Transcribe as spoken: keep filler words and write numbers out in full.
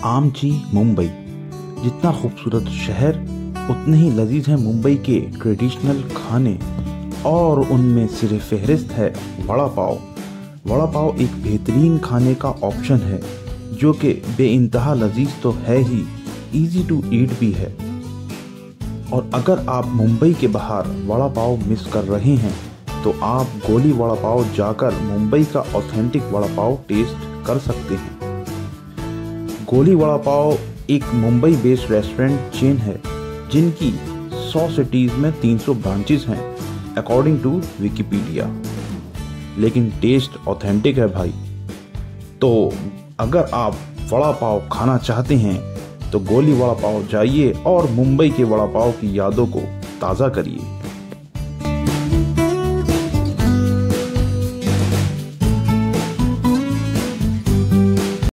आमची मुंबई। जितना खूबसूरत शहर उतने ही लजीज हैं मुंबई के ट्रेडिशनल खाने, और उनमें सिरे फहरिस्त है वड़ा पाव। वड़ा पाव एक बेहतरीन खाने का ऑप्शन है जो कि बेइंतहा लजीज तो है ही, इजी टू ईट भी है। और अगर आप मुंबई के बाहर वड़ा पाव मिस कर रहे हैं तो आप गोली वड़ा पाव जाकर मुंबई का ऑथेंटिक वड़ा पाव टेस्ट कर सकते हैं। गोली वड़ा पाव एक मुंबई बेस्ड रेस्टोरेंट चेन है जिनकी सौ सिटीज़ में तीन सौ ब्रांचेस हैं अकॉर्डिंग टू विकिपीडिया, लेकिन टेस्ट ऑथेंटिक है भाई। तो अगर आप वड़ा पाव खाना चाहते हैं तो गोली वड़ा पाव जाइए और मुंबई के वड़ा पाव की यादों को ताज़ा करिए।